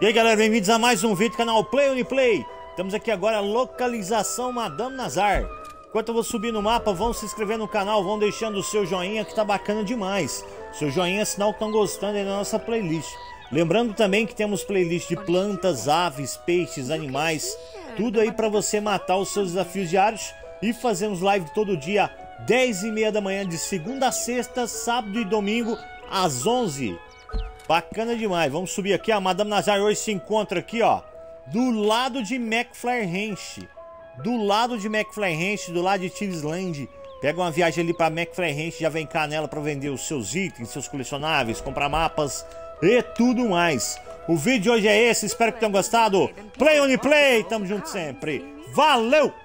E aí galera, bem-vindos a mais um vídeo do canal Play Uniplay. Estamos aqui agora, localização Madame Nazar. Enquanto eu vou subir no mapa, vão se inscrever no canal, vão deixando o seu joinha que tá bacana demais. Seu joinha é sinal que estão gostando aí da nossa playlist. Lembrando também que temos playlist de plantas, aves, peixes, animais, tudo aí para você matar os seus desafios diários. E fazemos live todo dia, 10h30 da manhã, de segunda a sexta, sábado e domingo, às 11h. Bacana demais. Vamos subir aqui. A Madame Nazar hoje se encontra aqui, ó, do lado de McFlare Ranch. Do lado de McFlare Ranch, do lado de Tivisland. Pega uma viagem ali para McFlare Ranch, já vem cá nela para vender os seus itens, seus colecionáveis, comprar mapas e tudo mais. O vídeo de hoje é esse. Espero que tenham gostado. Play Uniplay. Tamo junto sempre. Valeu!